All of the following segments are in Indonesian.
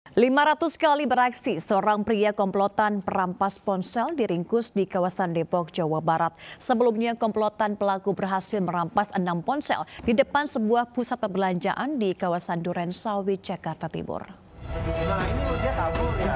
500 kali beraksi, seorang pria komplotan perampas ponsel diringkus di kawasan Depok, Jawa Barat. Sebelumnya komplotan pelaku berhasil merampas 6 ponsel di depan sebuah pusat perbelanjaan di kawasan Duren Sawit, Jakarta Timur. Nah, ini dia kabur ya.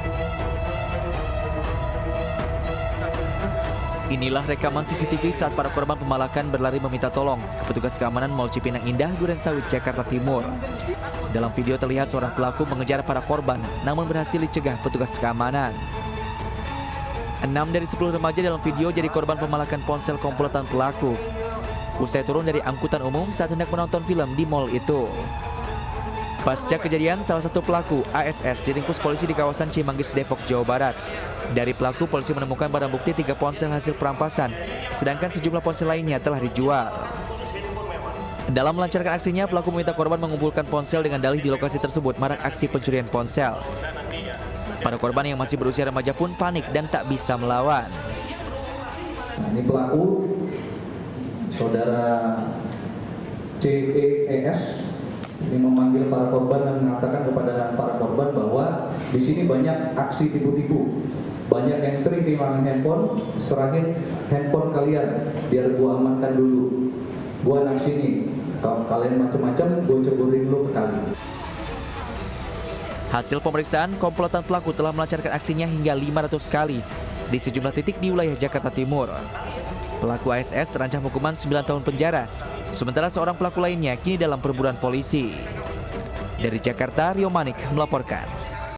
Inilah rekaman CCTV saat para korban pemalakan berlari meminta tolong ke petugas keamanan Mall Cipinang Indah, Duren Sawit, Jakarta Timur. Dalam video terlihat seorang pelaku mengejar para korban, namun berhasil dicegah petugas keamanan. 6 dari 10 remaja dalam video jadi korban pemalakan ponsel komplotan pelaku. Usai turun dari angkutan umum saat hendak menonton film di mall itu. Pasca kejadian, salah satu pelaku, ASS, diringkus polisi di kawasan Cimanggis, Depok, Jawa Barat. Dari pelaku, polisi menemukan barang bukti 3 ponsel hasil perampasan, sedangkan sejumlah ponsel lainnya telah dijual. Dalam melancarkan aksinya, pelaku meminta korban mengumpulkan ponsel dengan dalih di lokasi tersebut marak aksi pencurian ponsel. Para korban yang masih berusia remaja pun panik dan tak bisa melawan. Nah, ini pelaku, saudara CES, ini memanggil para korban dan mengatakan kepada para korban bahwa di sini banyak aksi tipu-tipu. Banyak yang sering kehilangan handphone, serahin handphone kalian biar gua amankan dulu. Gua anak sini, kalau kalian macam-macam, gua ceburin dulu ke kali. Hasil pemeriksaan, komplotan pelaku telah melancarkan aksinya hingga 500 kali di sejumlah titik di wilayah Jakarta Timur. Pelaku ASS terancam hukuman 9 tahun penjara, sementara seorang pelaku lainnya kini dalam perburuan polisi. Dari Jakarta, Rio Manik melaporkan.